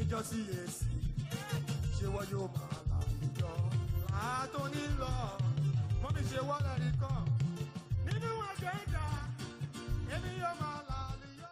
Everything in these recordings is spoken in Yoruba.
ìjọ sí èsì ṣé wọ́n yóò máa lálùjọ àtúní lọ mọ́mí ṣe wọ́n lẹ́rìí kan nínú ọjọ́ ìjà èmi yóò máa lálùjọ.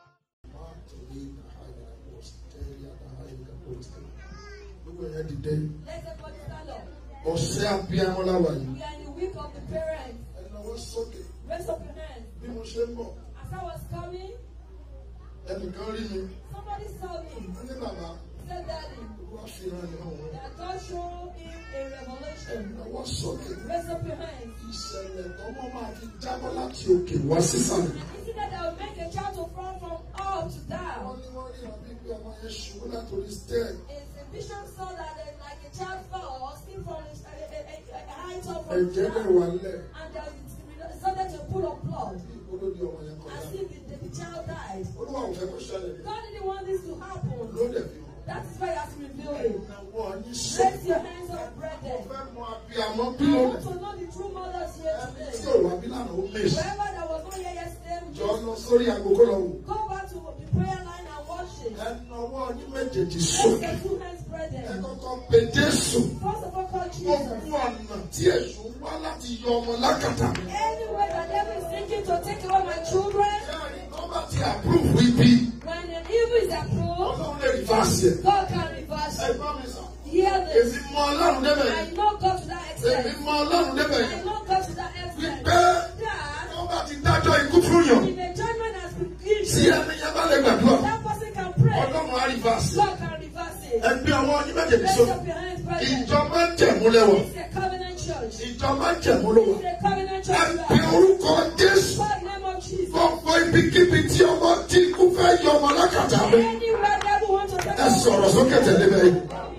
Gbogbo ẹ̀yẹ́ dìde. Ọ̀sẹ̀ abiyamọ láwa yìí. We are in the week of the parents. Ẹnáwó sókè. Raise up your hands. Bí mo ṣe ń bọ̀. As I was coming, Ẹnìkan rí mi. somebody saw me. Ó ní bàbá. Said, Daddy, Olúwa fi ràn yín hàn. that God showed him a revelation. Ẹnáwó sókè. Raise up your hands. Ìṣẹ̀lẹ̀ tọ́mọ máa fi jábọ́ láti òkè wá sísàlẹ̀. Is it that I will make a child to fall from up to down? Wọ́n ní wọ́n rí àbí pé ọmọ yẹn ṣubú látòrí stẹ́ẹ̀. It's a vision saw that like a child fell or still from a high top from Ẹ̀jẹ̀ the náà wà lẹ̀. and there started to pull of blood. Olódi ọmọ yẹn kọjá. As if the child died. Olúwa ò fẹ́ kó ṣẹlẹ̀. God didn't want this to happen. Lóde fi hàn. That is why he has revealed it. Ẹnáwó yín sókè. Raise your hands up, Mo brethren. fẹ́ mọ abiyamọ bí I ó want to know the true mothers here ẹni tí today. ò wá bí lánàá ó mèsì. Wherever that was not here yesterday, Jọ just lọ sórí agogo lọ wò. go back to the prayer line and watch it. Ẹnáwó yín méjèèjì Raise sókè. your two hands, Ẹ brethren. kọ́kọ́ pe Jésù. First of all, call Jesus. Gbogbo ọ̀nà tí èṣù ń wá láti yọ ọmọ lákàtà mi. Any way that devil is thinking to take away my children, Bẹ́ẹ̀ni tó bá ti approve ibi. when an evil is approved, Ọlọ́run lè reverse ẹ̀. God can reverse Ẹ it. gbọ́ mi sọ. Hear Èmi this. mọ Ọlọ́run débẹ̀ I yìí. know God to that Èmi extent. mọ Ọlọ́run débẹ̀ I yìí. know God to that extent. Wípé That tó bá ti dájọ́ ikú fún yàn. if a judgment has been Tí issued, ẹni yẹn bá lè gbàdúrà. that person can pray. Ọlọ́run á reverse ẹ̀. God can reverse it. Ẹ gbé ọwọ́ yín méjèèjì Raise sókè. up your hands, brethren. Ìjọ máa ń jẹ̀mú lẹ́wọ̀. It's a covenant church. Ìjọ máa ń jẹ̀mú lọ́wọ́. It's a covenant Ẹ church. pe orúkọ Jésù. God, name of Jesus. Gbogbo ibikíbi tí ọmọ tí ikú fẹ́ yọ ọmọ lákàtà mi. Anywhere devil wants to take Ẹ sọ̀rọ̀ sókè tẹ̀lé bẹ́ẹ̀.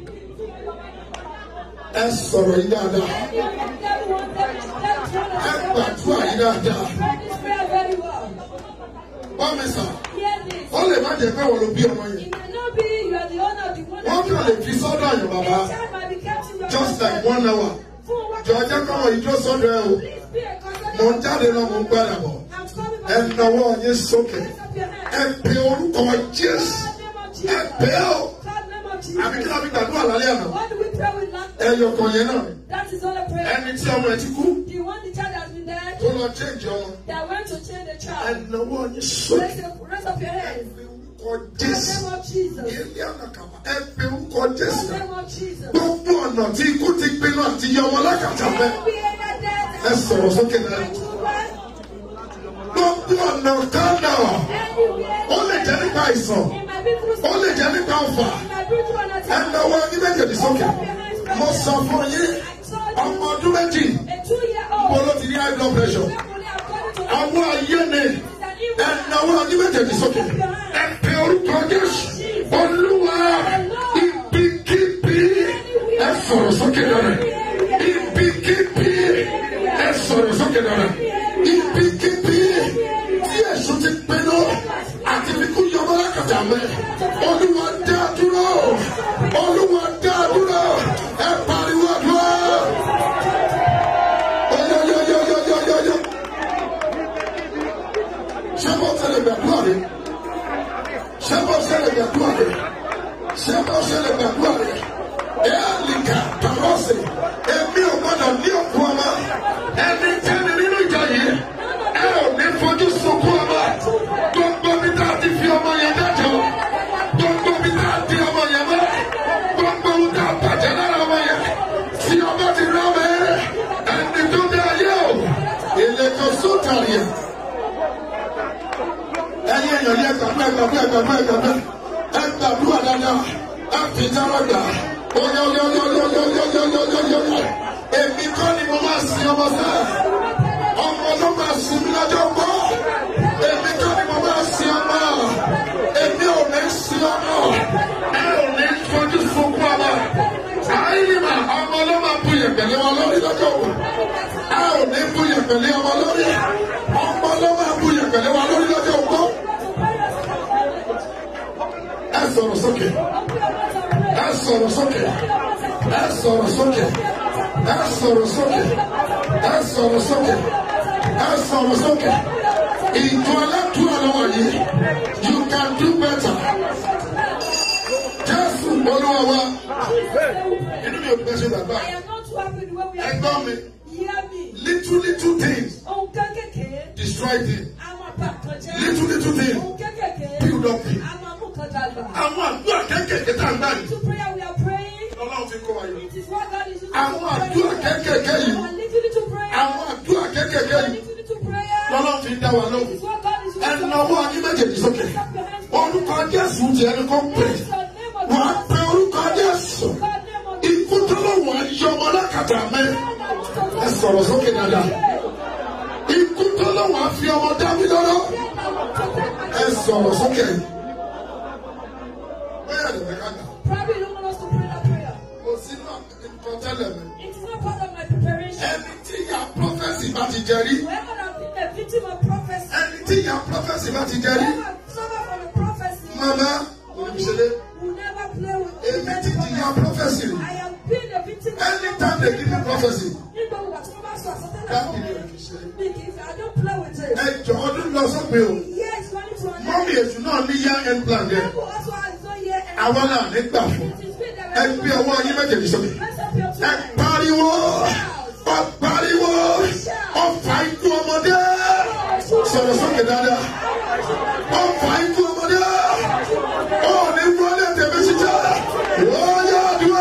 Ẹ sọ̀rọ̀ yìí dáadáa. Anywhere devil wants them to Ẹ gbàdúrà yìí dáadáa. pray this prayer very well. Wọ́n mi sà. Hear this. Ó lè má jẹ́ pé wọ́n ló bí ọmọ yẹn. It may not be you are the owner of the one Wọ́n kàn lè fi sọ́dọ̀ àyàn bàbá. The child might be kept in your Just like household. 1 hour. Jọ jẹ́ kọ́mọ ìjọ sọ́dọ̀ ẹ o. Please be a consultant. Mo ń jáde lọ, mo ń gbára bọ̀. I'm coming Ẹ back. nawọ́ yín sókè. Raise up your Ẹ hands. pe orúkọ Jésù. God, name of Ẹ Jesus. pe ọ́. God, name of Àbí kí Jesus. la fi gbàdúrà lálẹ́ àná? What do we pray with last? Ẹyọ kan yẹn náà. That is all a prayer. Ẹni tí ọmọ ẹ ti kú. The one the child has been dead, Tó lọ change ọmọ. that went to change the Ẹ child. nawọ́ yín sókè. Raise up your hands. Ẹ pe orúkọ God, Jésù. name of Jesus. Ilé ànàkàmà. Ẹ pe orúkọ Jésù. God, name of Jesus. Gbogbo ọ̀nà tí ikú ti pinnu àti yọ ọmọ lákàtà mẹ́. Ẹ sọ̀rọ̀ sókè náà. Gbogbo ọ̀nà kánà. Ó lè jẹ́ nípa àìsàn. Ó lè jẹ́ nípa ọ̀fà. Ẹ nawọ́ ní méjèèjì sókè. Mo sọ fún yín. Ọmọ ọdún méjì. Mo ló ti ní high blood pressure. Àwọn ayé ni. Ẹ nawọ́ ní méjèèjì sókè. Ẹ pe orúkọ Jésù. Olúwa ibikíbi. Ẹ sọ̀rọ̀ sókè náà. Ibikíbi. Ẹ sọ̀rọ̀ sókè náà. Ibikíbi. Tí èso ti pinnu àti fi kú yọmọ lákàtà mẹ́. Olúwa dá dúró. Olúwa dá dúró. Ẹ pariwo àdúrà. Oyoyoyoyoyoyoyo. Ṣé bó ṣẹlẹ̀ gbàdúrà rẹ̀? Ṣé bó ṣẹlẹ̀ gbàdúrà rẹ̀? Ṣé bó ṣẹlẹ̀ gbàdúrà rẹ̀? Ẹ̀ẹ́dìkà tọ̀rọ̀sì. Èmi ò gbọ́dọ̀ ní òkú ọmọ. Ẹni tẹ́ni nínú ìjọ yìí. Ẹ ò ní fojú sunkún ọmọ. Gbogbo mi tá a ti fi ọmọ yẹn dájọ́. Gbogbo mi tá a di ọmọ yẹn mọ́. Gbogbo mi tá a bàjẹ́ lára ọmọ yẹn. Tí ọmọ ti rí ọmọ yẹn. Ẹni tó dé ayé o. Ìletò sótàlì yẹn. Ẹyin èèyàn yẹn gbàdúrà dáadáa. Ẹ fi jáwọ́ gbà. Oyoyoyoyoyoyoyoyoyoyo. Èmi kọ́ ni mo máa sin ọmọ sẹ́ẹ̀. Ọmọ ló máa sin mi lọ́jọ́ gbọ́. Èmi kọ́ ni mo máa sin ọmọ. Èmi ò ní sin ọmọ. Ẹ ò ní fojú sunkún ọmọ. Àìlímà ọmọ ló máa bu yẹ̀pẹ̀lẹ́ wọn lórí lọ́jọ́ òkú. Ẹ ò ní bu yẹ̀pẹ̀lẹ́ ọmọ lórí. Ọmọ ló máa bu yẹ̀pẹ̀lẹ́ wọn lórí lọ́jọ́ òkú. Ẹ sọ̀rọ̀ sókè. Ẹ sọ̀rọ̀ sókè. Ẹ sọ̀rọ̀ sókè. Ẹ sọ̀rọ̀ sókè. Ẹ sọ̀rọ̀ sókè. Ẹ sọ̀rọ̀ sókè. Ìjọ aládùúrà lọ́wọ́ yìí. You can do better. Jésù Olúwa wa. Jesus' name we pray. Inú mi ò ní bẹ́ẹ̀ ṣe gbàgbà. I am not too happy the way we are Ẹgbọ́n mi. praying. Hear me. Little things Ohun kékèké. destroy things. A máa bà kan jẹ́. Little things Ohun kékèké. build up things. A máa mú kan dàgbà. Àwọn àdúrà kékèké tá à ń gbà yìí. To prayer we are praying. Ọlọ́run fi kó wa yọ. It is what God is using Àwọn to pray. àdúrà kékèké yìí. Our little prayer. Àwọn àdúrà kékèké Our yìí. little prayer. Lọ́lọ́run fi dá wa It lóhùn. is what God is using to Ẹnu ọwọ́ ayé méjèèjì sókè. Orúkọ Jésù ti ẹni kó pè. Wà á pe orúkọ Jésù. Ikú tó lóhùn ayé ọmọ lákàtà mi. Ẹ sọ̀rọ̀ sókè dáadáa. Ikú tó lóhùn àfi ọmọ dá mi lọ́rọ́. Ẹ sọ̀rọ̀ sókè. Bẹ́ẹ̀ ni bẹ́ẹ̀ ká gbà. Probably you don't want us to pray that prayer. Kò sínú nǹkan tẹ́lẹ̀ mi. It is not part of my preparation. Ẹni tí ìyá prọfẹ̀sì bá ti jẹ rí. Whoever has been a victim of prophecy, Ẹni tí ìyá prọfẹ̀sì bá ti jẹ rí. whoever suffered from a prophecy, Màmá olùṣèlè. will never play with Èmi ti di ìyá prọfẹ̀sì rí. I am being a victim of Anytime they give me prophecy. Nígbà wo àti wọ́n bá sọ àsọtẹ́lẹ̀ That fún mi, video kì í ṣe. mi kì í fẹ́, I don't play with it. Ẹ jọ ọdún lọ sópin o. Yes, running to an Mọ́mí èṣù náà ní yá end plan yẹn. People also has no year end. Àwọn náà nígbà fún. It is been Ẹ gbé ọwọ́ yín méjèèjì sókè. Let's up your two Ẹ hands. pariwo. Ọ pariwo. Ọfà ikú ọmọdé. Sọ̀rọ̀ sókè dáadáa. Ọfà ikú ọmọdé. Ó ní wọlé tèmi ṣiṣẹ́. Ó yá dúró.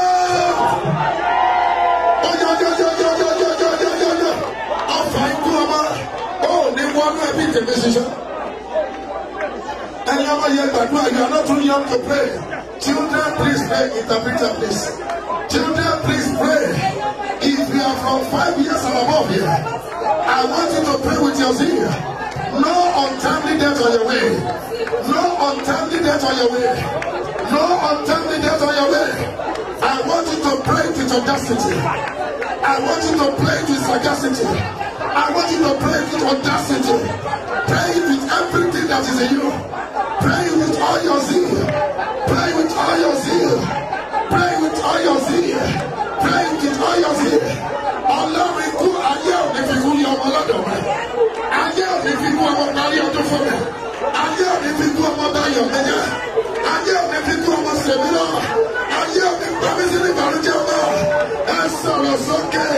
Ó yá yá. Ọfà ikú ọmọ. Ó ní wọlé ẹbí tèmi ṣiṣẹ́. And you are not too young to pray. Children, please pray. Interpreter, please. Children, please pray. If you are from 5 years and above here, I want you to pray with your zeal. No untimely death on your way. No untimely death on your way. No untimely death on your way. I want you to pray with audacity. I want you to pray with sagacity. I want you to pray with audacity. Pray with everything that is in you. Pray with all your zeal. Pray with all your zeal. Pray with all your zeal. Pray with all your zeal. Ọlọ́run ikú ayé òní fi kú ní ọmọ lọ́dọ̀ rẹ̀. Ayé òní fi kú ọmọ parí ọdún fún mi. Ayé òní fi kú ọmọ báyọ̀ mẹ́jẹ. Ayé òní fi kú ọmọ sèmi náà. Ayé òní pàmí sí ní ìbànújẹ́ ọmọ. Ẹ sọ̀rọ̀ sókè.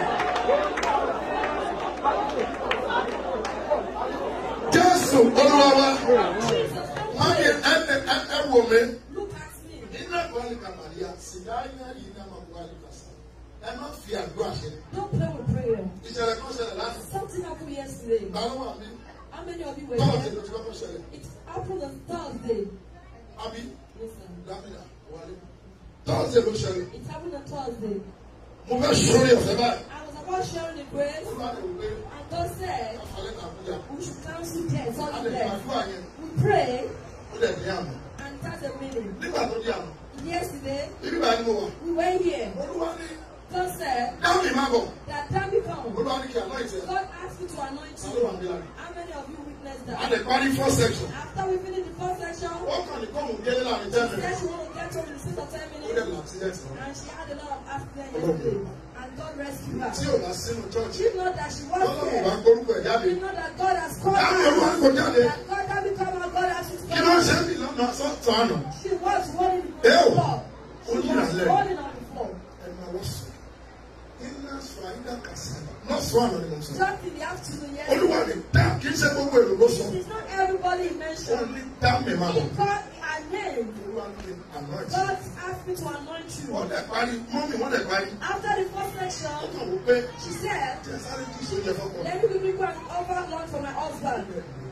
Jésù Olúwa wa. Máyé ẹ wò mí. Look at me. Nínú ẹ̀kọ́ àlùkà Màríà, sìgá iná yìí náà máa bu àlùkà sí. Ẹ má fi àdúrà ṣe. Don't play with prayer. Ìṣẹ̀lẹ̀ kan ṣẹlẹ̀ lánàá. Something happened yesterday. Báwo wà mí? How many of you were Tọ́ọ̀dé there? ló ti kọ́kọ́ ṣẹlẹ̀. It happened on Thursday. Àbí Listen. Lámìnà wálé. Tọ́ọ̀dé ló ṣẹlẹ̀. It happened on Thursday. Mo fẹ́ sórí ọ̀sẹ̀ báyìí. I was about sharing the grace, Olúwa ni wò pé and God said àfàlẹ́ kà fún yà. we should cancel death, A all lè death. gbàdúrà yẹn. We pray, Ó lẹ̀ ní àná. and that's a meaning. Nígbà tó di àná. Yesterday, Ibi báyìí ni mo wà. we were here. Olúwa ní God said dáhùn ìmá bọ̀. that time will come. Olúwa ní kí àná ìtẹ̀. God asked you to anoint Ta ló wà ní you. lára? How many of you witnessed A that? lè parí first section. After we finish the first section, Ó kàn ní kóhùn délé láàrin 10 she said minutes. she want to get home in 6 or 10 Ó dẹ̀ minutes, lọ accident náà. and she had a lot of accident yesterday, and God rescued Tí her. ò bá sínú church. She know that she was Ọlọ́run bá there. gbórúkọ ẹ̀ jáde. We know that God has called Dáhùn her. Olúwa kò jáde. That God has become our God has Kí ló ń come. ṣe mí lọ́nà sọ́tọ̀ àná? She was rolling on Ew. the floor. She Ó was yíra lẹ̀. rolling on the floor. Ẹ máa wọ́ sùn. Iná sọ àyíká kàṣà. Lọ́sọ̀ àná ni mo sọ. Just in the afternoon, Olúwa yes. ni dá kì í ṣe gbogbo èrò ló sọ. It is not everybody he Ó mentioned. ní dá mi máa He bọ̀. called her name. Olúwa ní àná ẹ̀jẹ̀. God asked me to anoint you. Wọ́n dẹ̀ parí. Mọ́mí wọ́n dẹ̀ parí. After the first Ó section, kàn wò pé she said, jẹ́ sáré kí ìṣòro yẹ fọ́kàn. let me quickly go and offer lunch for my husband.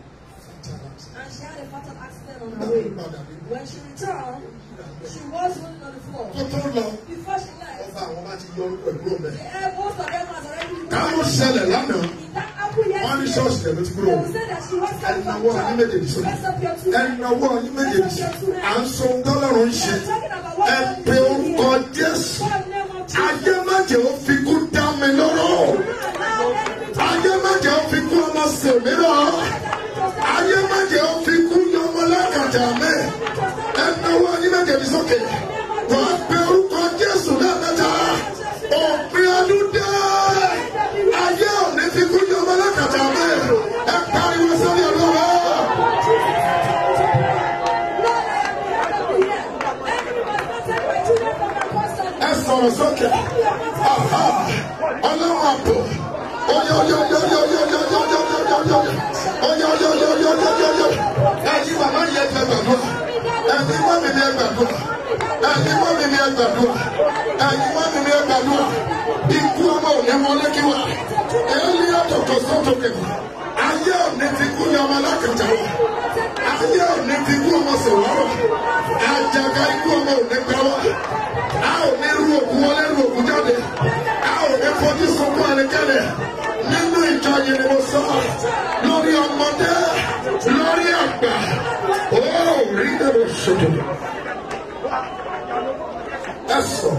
And she had a fatal accident on her way. When she returned, she was rolling on the floor. Kó tó lọ, Before she left, ọba àwọn bá ti yọ orúkọ ìkúrò mẹ́. most of them has already been Ká ló ṣẹlẹ̀ lánàá? If that happened Wọ́n ní yesterday, ṣọ́ọ̀ṣì lẹ́nu ti they kúrò. will say that she was coming from Ẹnáwó yín méjèèjì church. sókè. Raise up your two hands. Ẹnáwó yín méjèèjì sókè. À ń sọ ohun tọ́lọ́run ń We ṣe. are talking about what Ẹ God pe is doing orúkọ here. Jésù. For the name of Jesus. Ayé má jẹ́ ó fi kú dá mi lọ́rọ̀. Do not allow enemy to Ayé má jẹ́ ó fi kú ọmọ sèmi lọ. Ayé má jẹ́ ó fi kú ní ọmọ lákàtà mẹ́. Ẹnáwó yín méjèèjì sókè. Wọ́n á pe orúkọ Jésù lẹ́ẹ̀mẹ́ta. Òpin ọdún dé. Ayé ò ní fi kú ní ọmọ lákàtà mẹ́. Ẹ pariwo sórí ọdún wa. Lord, I am here. Enemy must not take my children. sọ̀rọ̀ sókè. Ọlọ́run àpò. Ẹ̀yin bàbá yẹn fẹ́ gbàdúrà. Ẹ̀yin mọ́ mi ní ẹgbàdúrà. Ẹ̀yin mọ́ mi ní ẹgbàdúrà. Ẹ̀yin mọ́ mi ní ẹgbàdúrà. Ikú ọmọ òní wọlé kí wá. Èyí ọ̀tọ̀tọ̀ sọ́tòkè. Ayé òní ti kú ní ọmọ alákàtà wa. Ayé òní ti kú ọmọ sèwárọ̀. Àjàgà ikú ọmọ òní gbà wá. A ò ní rú òkú wọlé rú òkú jáde. A ò ní fojú sunkún ẹnikẹ́ni. Nínú ìjọ yìí ni mo sọ lórí ọmọdé lórí àgbà. Ó rí ẹ̀rọ ṣòdò. Ẹ sọ.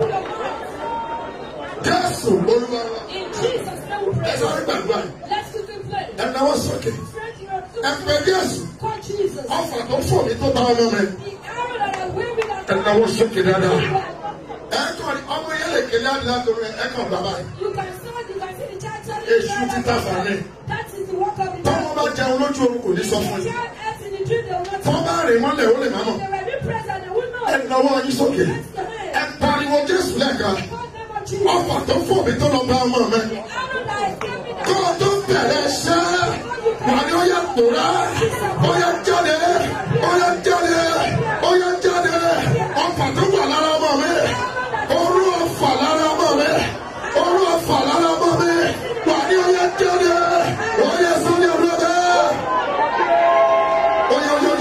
Jésù Olúwa. Ẹ sọ gbàgbà. Ẹ náwó sókè. Ẹ pè Jésù. Ọfà tó fò mí tó bá ọmọ mi. Ẹ náwó sókè dáadáa. Ẹ kàn ọmọ yẹn lè kéde àdúrà tó rẹ ẹ kàn bàbá yìí. Èṣù ti ta fàánì. Tọ́mọ bá jẹun lójú oorun kò ní sọ fún yín. Tọ́ bá rìn mọ́lẹ̀ ó lè má mọ̀. Ẹ náwó yín sókè. Ẹ pariwo Jésù lẹ́ẹ̀kan. Ọfà tó fò mí tó lọ bá ọmọ mi. Kó o tó bẹ̀rẹ̀ ṣẹ́. Wà ní ó yẹ kóra. Ó yẹ jáde. Ó yẹ jáde. Ó yẹ jáde. Ọfà tó wà lára ọmọ mi. Orú ọfà lára ọmọ mi. Orú ọfà lára ọmọ mi. Wà ní ó yẹ jáde. Ó yẹ sọ́ni ọ̀rọ̀ bẹ́ẹ̀. Ó yẹ yọ.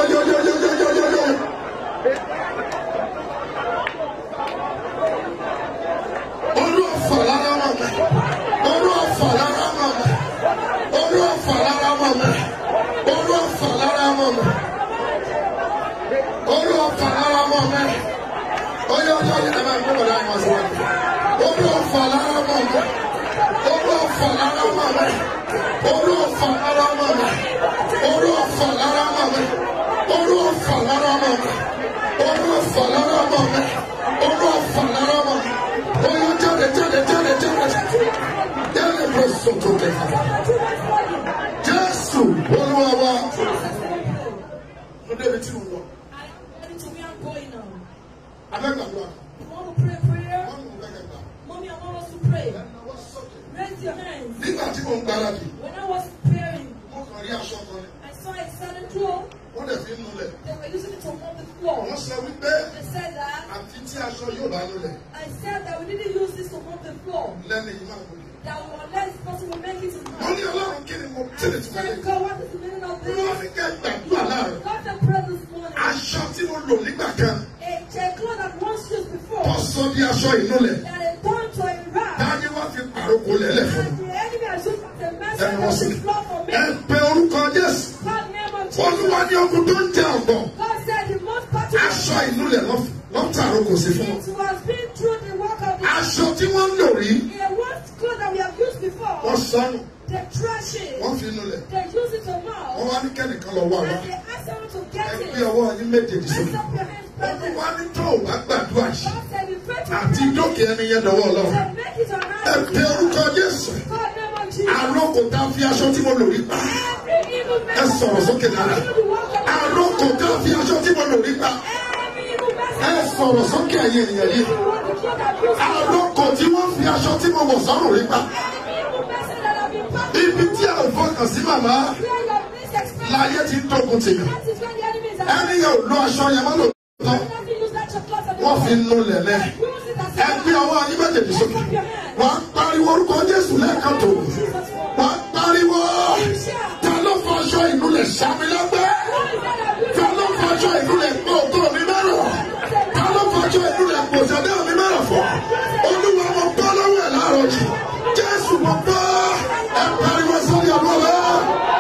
Orú ọfà lára ọmọ mi. Orú ọfà lára ọmọ mi. Orú ọfà lára ọmọ mi. Orú ọfà lára ọmọ mi. Orú ọfà lára ọmọ mi. Ó yẹ ẹ máa gbé wọlé àwọn ọ̀sán wọn. Orú ọfà lára ọmọ mi. Orú ọfà lára ọmọ mi. Orú ọfà lára ọmọ mi. Orú ọfà lára ọmọ mi. Orú ọfà lára ọmọ mi. Orú ọfà lára ọmọ mi. Orú ọfà lára ọmọ mi. Ó yẹ jáde. Jáde bó sọ̀tò kẹfà. Jésù Olúwa wa. Mo débi tí mo lọ. Abẹ́gbàdúrà. Mommy, I want us to pray. Raise your hands. Nígbà tí mo ń gbáradì. When I was praying, Mo kàn rí aṣọ kan ni. I saw a certain cloth. Wọ́n dẹ̀ fi ń nulẹ̀. They were using it to mop the floor. Wọ́n sọ wípé They said that. àfi tí aṣọ yóò bá nulẹ̀. I said that we didn't use this to mop the floor. Lẹ́nu yìí máa wọlé. That unless this person will make it in Wọ́n ní Ọlọ́run kí ni mo tẹ̀lé tí mo lè. Thank God, what is the meaning of Olúwa this? ní kẹ́ gbàdúrà láàrọ̀. God said pray this morning. Aṣọ tí mo lò nígbà kan. A cloth that once used before. Wọ́n sọ di aṣọ ìnulẹ̀. That a turned to a rag. Táyé wá fi pàrókò lẹ́lẹ̀ fún mi. And the enemy has used as a Ẹnu message wọn of sì. the floor for me. Ẹ pe orúkọ Jésù. God name of Jesus. Olúwa ní ogun tó ń jẹ ọ̀gbọ̀n. God said the most particular. Aṣọ ìnulẹ̀ lọ́ tàrókò sí fún wọn. It was being through the work of the Aṣọ tí wọ́n ń lò rí. a once cloth that we have used before. Wọ́n sọnù. They trash it. Wọ́n fi nulẹ̀. They use it to mouth. Wọ́n wá ní kẹ́nìkan lọ wá wá. And they ask someone to get Ẹ it. gbé ọwọ́ yín méjèèjì Lift sókè. up your hands, brethren. Olúwa ní tó o bá gbàdúrà yìí. God said we pray to Àti pray. dókè ẹni yẹn dọwọ́ Ọlọ́run. To make it on Ẹ pe orúkọ Jésù. God name of Jesus. Àrókò tá a fi aṣọ tí mo lò rí pa. Every evil Ẹ sọ̀rọ̀ sókè dára. Àrókò tá a fi aṣọ tí mo lò rí pa. Ẹ sọ̀rọ̀ sókè ẹ̀yìn ènìyàn yìí. Àrókò tí wọ́n fi aṣọ tí mo wọ̀ sọ́rùn rí pa. Ibi tí a ò fọkàn sí màmá láyé ti ń tógun tèmi. Ẹni yẹn ò lo aṣọ yẹn mọ́ lòótọ́. Wọ́n fi nu lẹ̀lẹ́. Ẹ gbé ọwọ́ ayé méjèèjì sókè. Wọ́n á pariwo orúkọ Jésù lẹ́ẹ̀kan tó. Wọ́n á pariwo. Ta ló fọ aṣọ ìnulẹ̀ sàmì lọ́gbẹ́? Ta ló fọ aṣọ ìnulẹ̀ pọ̀ ògo mi mẹ́rọ̀? Ta ló fọ aṣọ ìnulẹ̀ pọ̀ òṣèlú mi mẹ́rọ̀ fọ́? Olúwa mo bọ́ lọ́wọ́ ẹ̀ láàárọ̀ yìí. Jésù mo bọ́. Ẹ pariwo sórí ọ̀rọ̀ rẹ̀.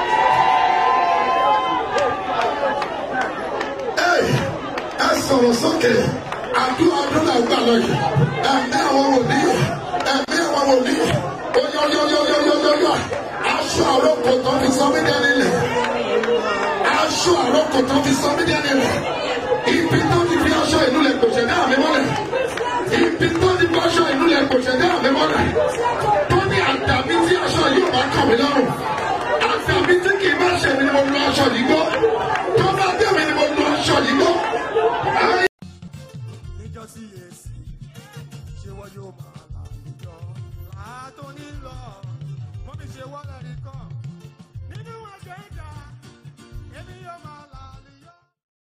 Ẹ sọ̀rọ̀ sókè. Àdúrà àdúrà gbà lọ́yìn. Ẹ̀mí àwọn wòlíì. Ẹ̀mí àwọn wòlíì. Oyọ́yọ́yọ́yọ́yọ́yọ́. Aṣọ àròkò tó fi sọ mí dẹ́ni lẹ̀. Aṣọ àròkò tó fi sọ mí dẹ́ni lẹ̀. Ibi tó ti fi aṣọ ìlú lẹ̀ kò ṣẹ̀dá àmì mọ́lẹ̀. Ibi tó ti fi aṣọ ìlú lẹ̀ kò ṣẹ̀dá àmì mọ́lẹ̀. Tó ní àdàbí tí aṣọ yóò bá kàn mí lọ́rùn. Àdàbí tí kì í bá ṣe mi ni mo lo aṣọ yìí gbọ́. Tó bá dé mi ni mo lo aṣọ yìí gbọ́. Níjọ́ tí èsì wọ́n yóò máa là lùjọ látòní lọ. Mọ́mí ṣe wọ́n lẹ́rìí kan.